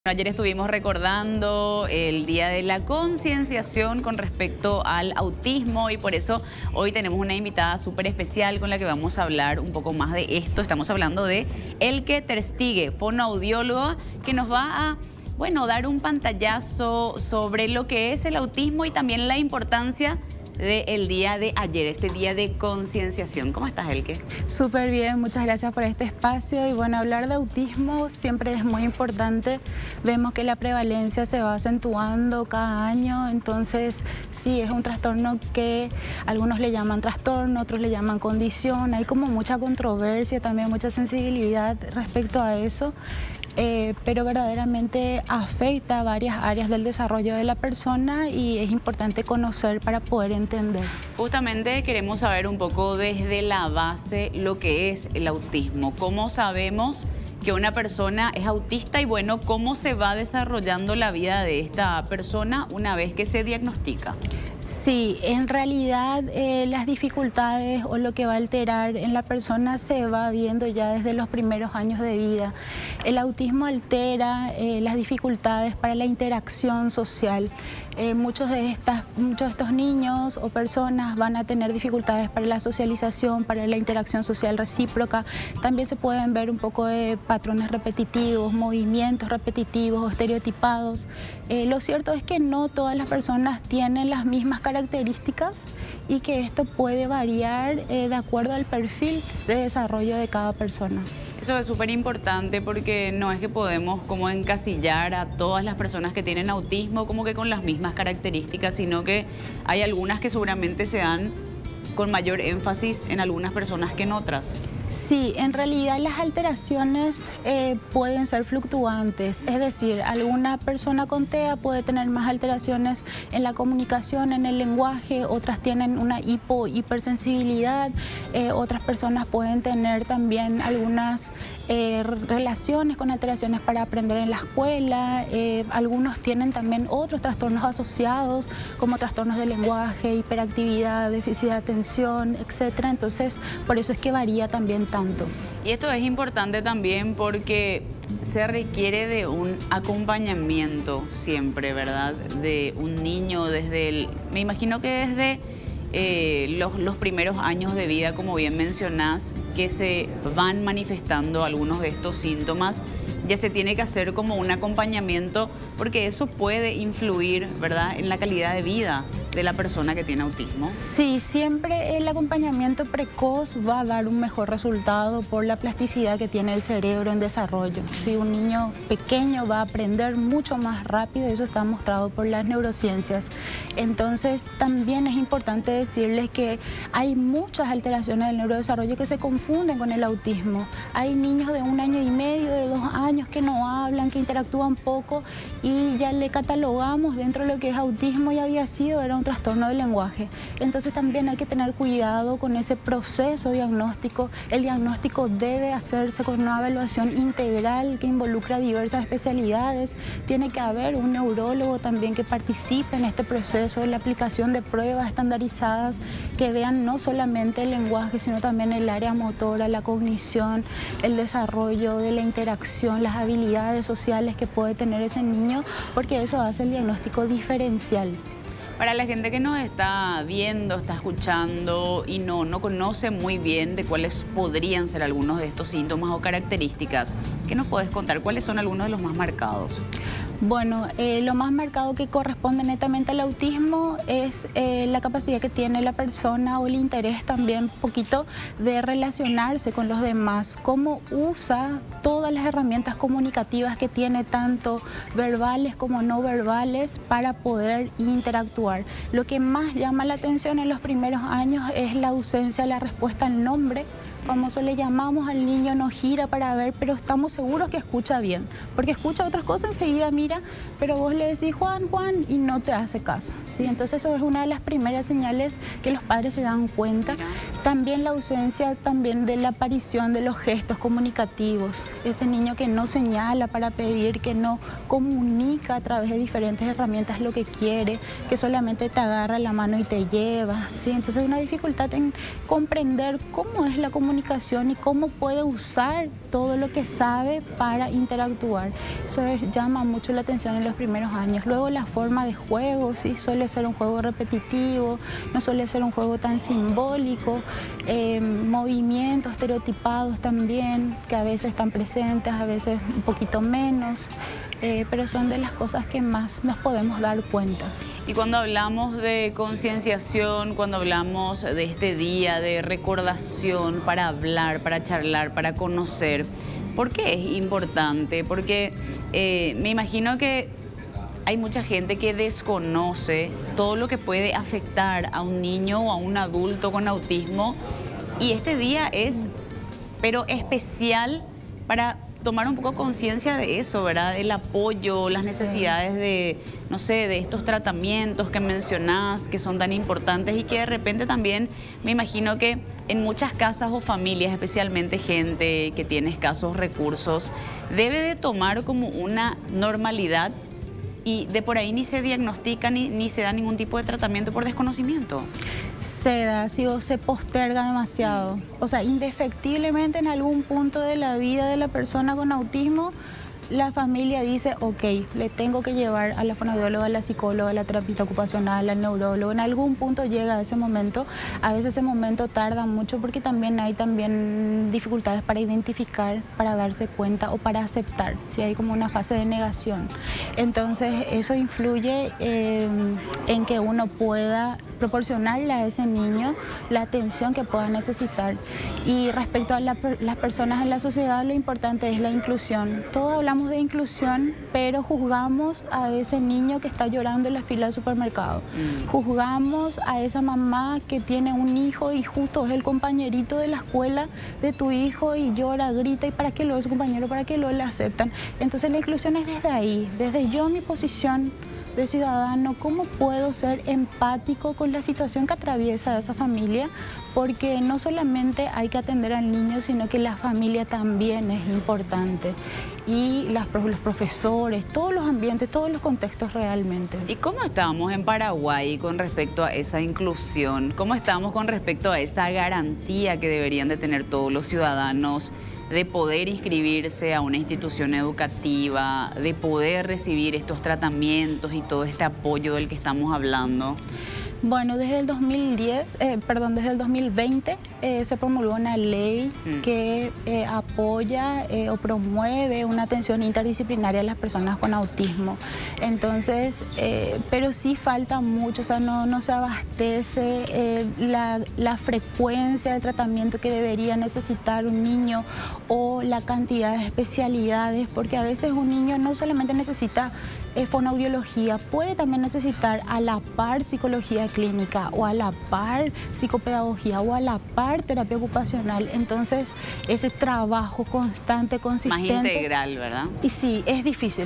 Ayer estuvimos recordando el Día de la Concienciación con respecto al autismo y por eso hoy tenemos una invitada súper especial con la que vamos a hablar un poco más de esto. Estamos hablando de Elke Terstige, fonoaudióloga, que nos va a, dar un pantallazo sobre lo que es el autismo y también la importancia del día de ayer, este día de concienciación. ¿Cómo estás, Elke? Súper bien, muchas gracias por este espacio. Y bueno, hablar de autismo siempre es muy importante. Vemos que la prevalencia se va acentuando cada año, entonces sí, es un trastorno que algunos le llaman trastorno, otros le llaman condición. Hay como mucha controversia, también mucha sensibilidad respecto a eso. Pero verdaderamente afecta a varias áreas del desarrollo de la persona y es importante conocer para poder entender. Justamente queremos saber un poco desde la base lo que es el autismo. ¿Cómo sabemos que una persona es autista y cómo se va desarrollando la vida de esta persona una vez que se diagnostica? Sí, en realidad las dificultades o lo que va a alterar en la persona se va viendo ya desde los primeros años de vida. El autismo altera las dificultades para la interacción social. Muchos de estos niños o personas van a tener dificultades para la socialización, para la interacción social recíproca. También se pueden ver un poco de patrones repetitivos, movimientos repetitivos o estereotipados. Lo cierto es que no todas las personas tienen las mismas características y que esto puede variar de acuerdo al perfil de desarrollo de cada persona. Eso es súper importante porque no es que podemos como encasillar a todas las personas que tienen autismo como que con las mismas características, sino que hay algunas que seguramente se dan con mayor énfasis en algunas personas que en otras. Sí, en realidad las alteraciones pueden ser fluctuantes, es decir, alguna persona con TEA puede tener más alteraciones en la comunicación, en el lenguaje, otras tienen una hipersensibilidad, otras personas pueden tener también algunas relaciones con alteraciones para aprender en la escuela, algunos tienen también otros trastornos asociados como trastornos de lenguaje, hiperactividad, déficit de atención, etc. Entonces, por eso es que varía también tanto. Y esto es importante también porque se requiere de un acompañamiento siempre, ¿verdad? De un niño me imagino que desde los primeros años de vida, como bien mencionás, que se van manifestando algunos de estos síntomas, ya se tiene que hacer como un acompañamiento porque eso puede influir, ¿verdad?, en la calidad de vida de la persona que tiene autismo. Sí, siempre el acompañamiento precoz va a dar un mejor resultado por la plasticidad que tiene el cerebro en desarrollo. Si un niño pequeño va a aprender mucho más rápido, eso está mostrado por las neurociencias. Entonces, también es importante decirles que hay muchas alteraciones del neurodesarrollo que se confunden con el autismo. Hay niños de 1 año y medio, de 2 años que no hablan, que interactúan poco y ya le catalogamos dentro de lo que es autismo y había sido, era un trastorno del lenguaje. Entonces también hay que tener cuidado con ese proceso diagnóstico. El diagnóstico debe hacerse con una evaluación integral que involucra diversas especialidades. Tiene que haber un neurólogo también que participe en este proceso de la aplicación de pruebas estandarizadas que vean no solamente el lenguaje, sino también el área motora, la cognición, el desarrollo de la interacción, las habilidades sociales que puede tener ese niño, porque eso hace el diagnóstico diferencial. Para la gente que nos está viendo, está escuchando y no conoce muy bien de cuáles podrían ser algunos de estos síntomas o características, ¿qué nos puedes contar? ¿Cuáles son algunos de los más marcados? Bueno, lo más marcado que corresponde netamente al autismo es la capacidad que tiene la persona o el interés también un poquito de relacionarse con los demás, cómo usa todas las herramientas comunicativas que tiene, tanto verbales como no verbales, para poder interactuar. Lo que más llama la atención en los primeros años es la ausencia de la respuesta al nombre. Famoso, le llamamos al niño, nos gira para ver, pero estamos seguros que escucha bien, porque escucha otras cosas, enseguida mira, pero vos le decís Juan, Juan, y no te hace caso, ¿sí? Entonces eso es una de las primeras señales que los padres se dan cuenta. También la ausencia de la aparición de los gestos comunicativos, ese niño que no señala para pedir, que no comunica a través de diferentes herramientas lo que quiere, que solamente te agarra la mano y te lleva, ¿sí? Entonces hay una dificultad en comprender cómo es la comunicación comunicación y cómo puede usar todo lo que sabe para interactuar. Eso llama mucho la atención en los primeros años. Luego la forma de juego, ¿sí? Suele ser un juego repetitivo, no suele ser un juego tan simbólico, movimientos estereotipados también, que a veces están presentes, a veces un poquito menos, pero son de las cosas que más nos podemos dar cuenta. Y cuando hablamos de concienciación, cuando hablamos de este día de recordación para hablar, para charlar, para conocer, ¿por qué es importante? Porque me imagino que hay mucha gente que desconoce todo lo que puede afectar a un niño o a un adulto con autismo, y este día es, pero especial para tomar un poco conciencia de eso, ¿verdad? El apoyo, las necesidades de, no sé, de estos tratamientos que mencionás, que son tan importantes y que de repente también me imagino que en muchas casas o familias, especialmente gente que tiene escasos recursos, debe de tomar como una normalidad y de por ahí ni se diagnostica ni se da ningún tipo de tratamiento por desconocimiento. Se da, sí, o se posterga demasiado. O sea, indefectiblemente en algún punto de la vida de la persona con autismo, la familia dice, ok, le tengo que llevar a la fonoaudióloga, a la psicóloga, a la terapeuta ocupacional, al neurólogo. En algún punto llega ese momento. A veces ese momento tarda mucho porque también hay dificultades para identificar, para darse cuenta o para aceptar, si hay como una fase de negación. Entonces eso influye en que uno pueda proporcionarle a ese niño la atención que pueda necesitar. Y respecto a las personas en la sociedad, lo importante es la inclusión. Todos hablamos de inclusión, pero juzgamos a ese niño que está llorando en la fila del supermercado. Juzgamos a esa mamá que tiene un hijo y justo es el compañerito de la escuela de tu hijo y llora, grita, y para qué lo es su compañero, para qué lo le aceptan. Entonces la inclusión es desde ahí, desde yo, mi posición de ciudadano, cómo puedo ser empático con la situación que atraviesa esa familia, porque no solamente hay que atender al niño, sino que la familia también es importante, y los profesores, todos los ambientes, todos los contextos realmente. ¿Y cómo estamos en Paraguay con respecto a esa inclusión? ¿Cómo estamos con respecto a esa garantía que deberían de tener todos los ciudadanos de poder inscribirse a una institución educativa, de poder recibir estos tratamientos y todo este apoyo del que estamos hablando? Bueno, desde el 2020 se promulgó una ley que apoya o promueve una atención interdisciplinaria a las personas con autismo. Entonces, pero sí falta mucho, o sea, no se abastece la frecuencia de tratamiento que debería necesitar un niño o la cantidad de especialidades, porque a veces un niño no solamente necesita fonoaudiología, puede también necesitar a la par psicología clínica o a la par psicopedagogía o a la par terapia ocupacional. Entonces ese trabajo constante, consistente, más integral, ¿verdad? Y sí, es difícil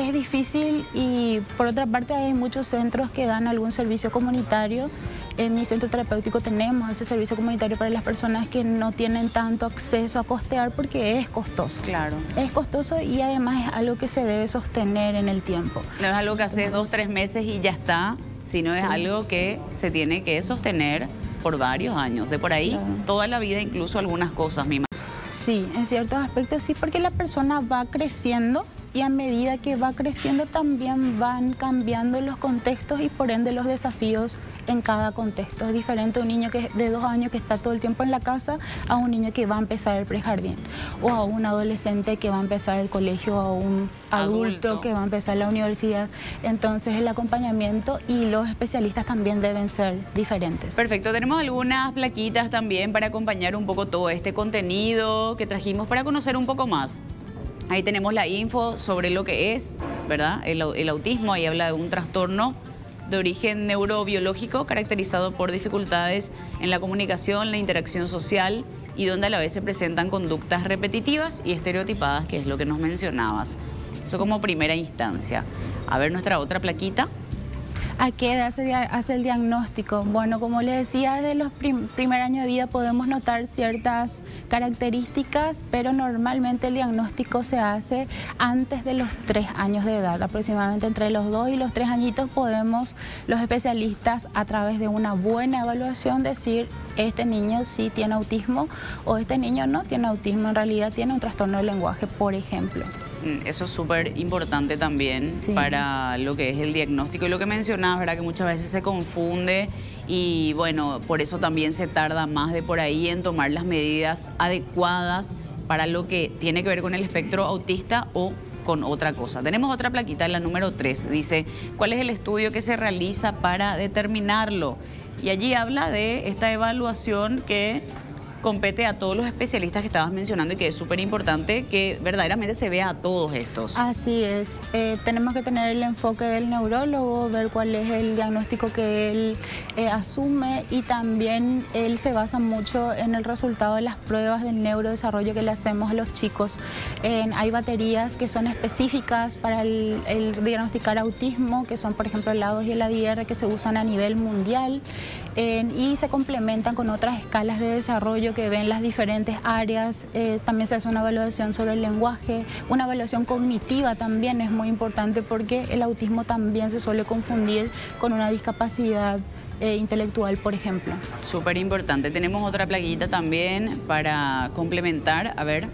y por otra parte hay muchos centros que dan algún servicio comunitario. En mi centro terapéutico tenemos ese servicio comunitario para las personas que no tienen tanto acceso a costear porque es costoso. Claro. Es costoso y además es algo que se debe sostener en el tiempo. No es algo que haces 2 o 3 meses y ya está, sino es algo que se tiene que sostener por varios años. De por ahí, toda la vida, incluso algunas cosas, mi madre. Sí, en ciertos aspectos sí, porque la persona va creciendo y a medida que va creciendo también van cambiando los contextos y por ende los desafíos en cada contexto. Es diferente un niño de 2 años que está todo el tiempo en la casa a un niño que va a empezar el prejardín, o a un adolescente que va a empezar el colegio, o a un adulto que va a empezar la universidad. Entonces el acompañamiento y los especialistas también deben ser diferentes. Perfecto, tenemos algunas plaquitas también para acompañar un poco todo este contenido que trajimos para conocer un poco más. Ahí tenemos la info sobre lo que es, ¿verdad? El autismo. Ahí habla de un trastorno de origen neurobiológico caracterizado por dificultades en la comunicación, la interacción social y donde a la vez se presentan conductas repetitivas y estereotipadas, que es lo que nos mencionabas. Eso como primera instancia. A ver nuestra otra plaquita. ¿A qué edad se hace el diagnóstico? Bueno, como les decía, desde los primer año de vida podemos notar ciertas características, pero normalmente el diagnóstico se hace antes de los 3 años de edad. Aproximadamente entre los 2 y los 3 añitos podemos los especialistas, a través de una buena evaluación, decir este niño sí tiene autismo o este niño no tiene autismo, en realidad tiene un trastorno del lenguaje, por ejemplo. Eso es súper importante también para lo que es el diagnóstico y lo que mencionabas, ¿verdad? Que muchas veces se confunde y bueno, por eso también se tarda más de por ahí en tomar las medidas adecuadas para lo que tiene que ver con el espectro autista o con otra cosa. Tenemos otra plaquita, la número 3, dice, ¿cuál es el estudio que se realiza para determinarlo? Y allí habla de esta evaluación que compete a todos los especialistas que estabas mencionando y que es súper importante que verdaderamente se vea a todos estos. Así es, tenemos que tener el enfoque del neurólogo, ver cuál es el diagnóstico que él asume y también él se basa mucho en el resultado de las pruebas del neurodesarrollo que le hacemos a los chicos. Hay baterías que son específicas para el diagnosticar autismo, que son por ejemplo el A2 y el ADR que se usan a nivel mundial y se complementan con otras escalas de desarrollo que ven las diferentes áreas. También se hace una evaluación sobre el lenguaje, una evaluación cognitiva también es muy importante porque el autismo también se suele confundir con una discapacidad intelectual, por ejemplo. Súper importante. Tenemos otra plaquita también para complementar. A ver,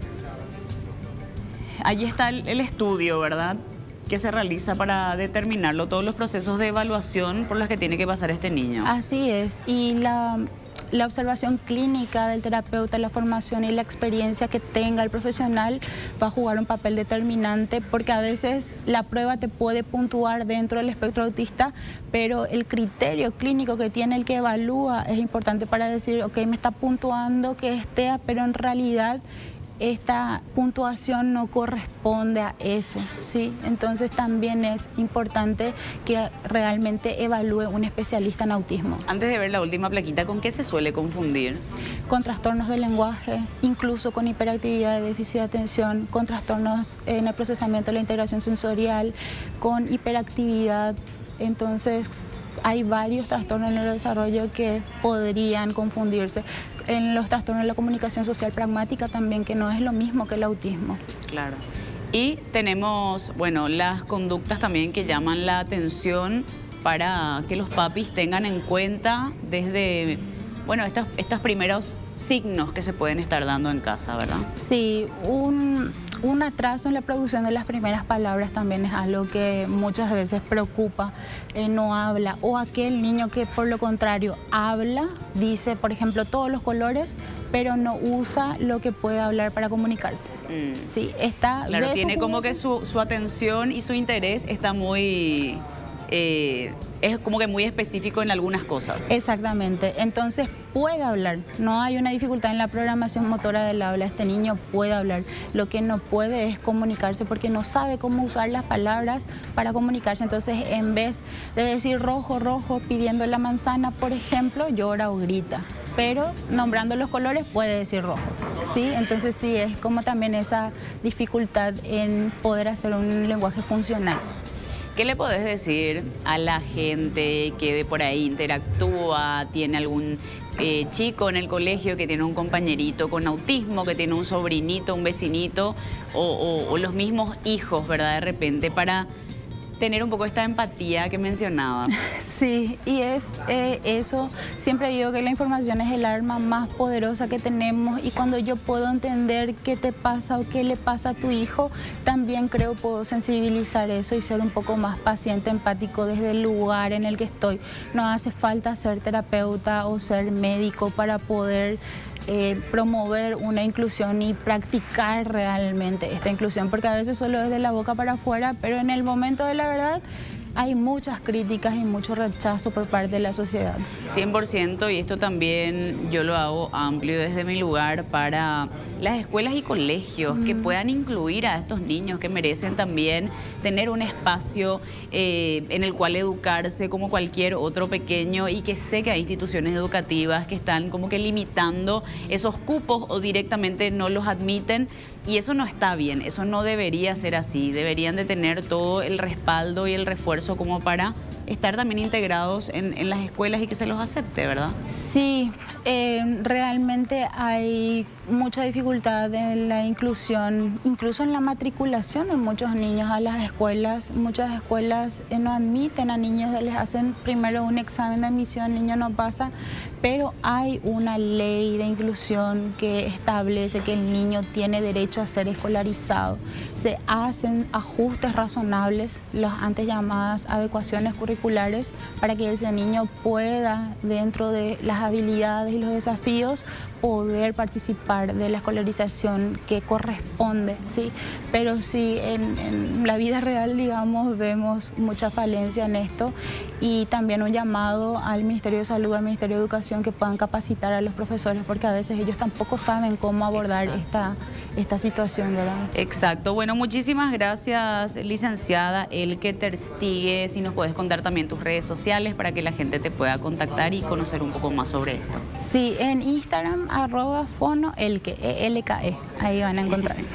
allí está el estudio, ¿verdad?, que se realiza para determinarlo, todos los procesos de evaluación por los que tiene que pasar este niño. Así es, y la observación clínica del terapeuta, la formación y la experiencia que tenga el profesional va a jugar un papel determinante porque a veces la prueba te puede puntuar dentro del espectro autista, pero el criterio clínico que tiene el que evalúa es importante para decir, ok, me está puntuando que es TEA, pero en realidad esta puntuación no corresponde a eso, ¿sí? Entonces también es importante que realmente evalúe un especialista en autismo. Antes de ver la última plaquita, ¿con qué se suele confundir? Con trastornos del lenguaje, incluso con hiperactividad, déficit de atención, con trastornos en el procesamiento de la integración sensorial, con hiperactividad. Entonces hay varios trastornos en el neurodesarrollo que podrían confundirse. En los trastornos de la comunicación social pragmática también, que no es lo mismo que el autismo. Claro. Y tenemos, bueno, las conductas también que llaman la atención para que los papis tengan en cuenta desde, bueno, estos primeros signos que se pueden estar dando en casa, ¿verdad? Sí, un atraso en la producción de las primeras palabras también es algo que muchas veces preocupa, no habla, o aquel niño que por lo contrario habla, dice por ejemplo todos los colores, pero no usa lo que puede hablar para comunicarse. Sí, está... Claro, tiene como que su atención y su interés está muy... es como que muy específico en algunas cosas. Exactamente, entonces puede hablar, no hay una dificultad en la programación motora del habla, este niño puede hablar, lo que no puede es comunicarse porque no sabe cómo usar las palabras para comunicarse, entonces en vez de decir rojo, rojo, pidiendo la manzana, por ejemplo, llora o grita, pero nombrando los colores puede decir rojo, ¿sí? Entonces sí, es como también esa dificultad en poder hacer un lenguaje funcional. ¿Qué le podés decir a la gente que de por ahí interactúa, tiene algún chico en el colegio que tiene un compañerito con autismo, que tiene un sobrinito, un vecinito o los mismos hijos, ¿verdad? De repente para tener un poco esta empatía que mencionaba. Sí, y es eso, siempre digo que la información es el arma más poderosa que tenemos y cuando yo puedo entender qué te pasa o qué le pasa a tu hijo, también creo puedo sensibilizar eso y ser un poco más paciente, empático desde el lugar en el que estoy. No hace falta ser terapeuta o ser médico para poder promover una inclusión y practicar realmente esta inclusión, porque a veces solo es de la boca para afuera, pero en el momento de la verdad hay muchas críticas y mucho rechazo por parte de la sociedad. 100%, y esto también yo lo hago amplio desde mi lugar para las escuelas y colegios que puedan incluir a estos niños que merecen también tener un espacio en el cual educarse como cualquier otro pequeño y que sé que hay instituciones educativas que están como que limitando esos cupos o directamente no los admiten y eso no está bien, eso no debería ser así, deberían de tener todo el respaldo y el refuerzo esfuerzo como para estar también integrados en las escuelas y que se los acepte, ¿verdad? Sí, realmente hay mucha dificultad en la inclusión, incluso en la matriculación de muchos niños a las escuelas. Muchas escuelas no admiten a niños, les hacen primero un examen de admisión, el niño no pasa, pero hay una ley de inclusión que establece que el niño tiene derecho a ser escolarizado. Se hacen ajustes razonables, las antes llamadas adecuaciones curriculares, para que ese niño pueda, dentro de las habilidades y los desafíos, poder participar de la escolarización que corresponde, ¿sí? Pero sí, en la vida real, digamos, vemos mucha falencia en esto, y también un llamado al Ministerio de Salud, al Ministerio de Educación, que puedan capacitar a los profesores, porque a veces ellos tampoco saben cómo abordar esta situación, ¿verdad? Exacto. Bueno, muchísimas gracias, licenciada Elke Terstigue. Si nos puedes contar también tus redes sociales para que la gente te pueda contactar y conocer un poco más sobre esto. Sí, en Instagram, @fonoelke, ELKE, ahí van a encontrar.